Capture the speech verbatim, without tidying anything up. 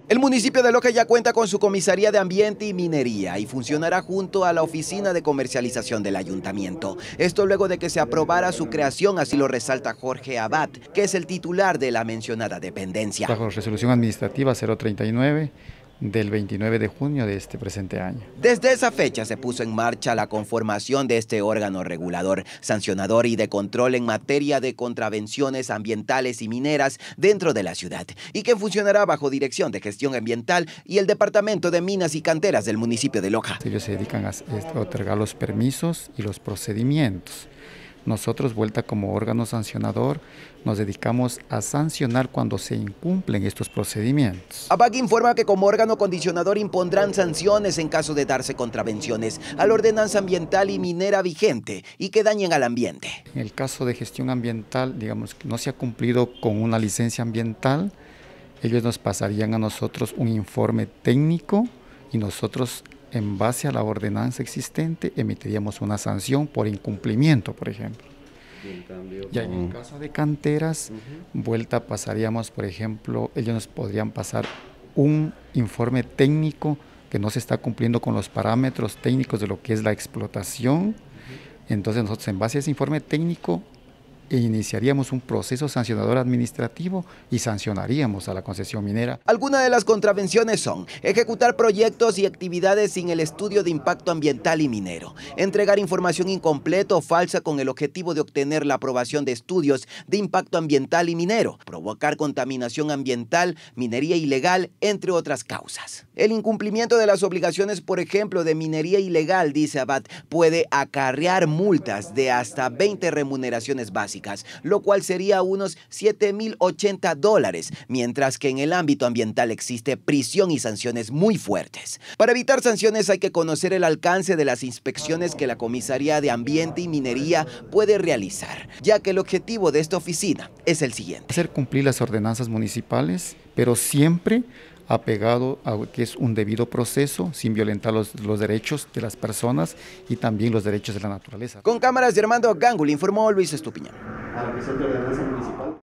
El municipio de Loja ya cuenta con su comisaría de ambiente y minería y funcionará junto a la oficina de comercialización del ayuntamiento. Esto luego de que se aprobara su creación, así lo resalta Jorge Abad, que es el titular de la mencionada dependencia. Bajo resolución administrativa cero treinta y nueve del veintinueve de junio de este presente año. Desde esa fecha se puso en marcha la conformación de este órgano regulador, sancionador y de control en materia de contravenciones ambientales y mineras dentro de la ciudad, y que funcionará bajo dirección de gestión ambiental y el Departamento de Minas y Canteras del municipio de Loja. Ellos se dedican a otorgar los permisos y los procedimientos. Nosotros, vuelta como órgano sancionador, nos dedicamos a sancionar cuando se incumplen estos procedimientos. ABAC informa que como órgano condicionador impondrán sanciones en caso de darse contravenciones a la ordenanza ambiental y minera vigente y que dañen al ambiente. En el caso de gestión ambiental, digamos que no se ha cumplido con una licencia ambiental, ellos nos pasarían a nosotros un informe técnico y nosotros, en base a la ordenanza existente, emitiríamos una sanción por incumplimiento, por ejemplo. Y en cambio, ya en el caso de canteras, uh-huh. vuelta pasaríamos, por ejemplo, ellos nos podrían pasar un informe técnico que no se está cumpliendo con los parámetros técnicos de lo que es la explotación. Uh-huh. Entonces nosotros, en base a ese informe técnico, iniciaríamos un proceso sancionador administrativo y sancionaríamos a la concesión minera. Algunas de las contravenciones son ejecutar proyectos y actividades sin el estudio de impacto ambiental y minero, entregar información incompleta o falsa con el objetivo de obtener la aprobación de estudios de impacto ambiental y minero, provocar contaminación ambiental, minería ilegal, entre otras causas. El incumplimiento de las obligaciones, por ejemplo, de minería ilegal, dice Abad, puede acarrear multas de hasta veinte remuneraciones básicas, lo cual sería unos siete mil ochenta dólares, mientras que en el ámbito ambiental existe prisión y sanciones muy fuertes. Para evitar sanciones hay que conocer el alcance de las inspecciones que la Comisaría de Ambiente y Minería puede realizar, ya que el objetivo de esta oficina es el siguiente: hacer cumplir las ordenanzas municipales, pero siempre apegado a que es un debido proceso, sin violentar los, los derechos de las personas y también los derechos de la naturaleza. Con cámaras de Armando Gangul informó Luis Estupiñán. A la de ordenanza municipal.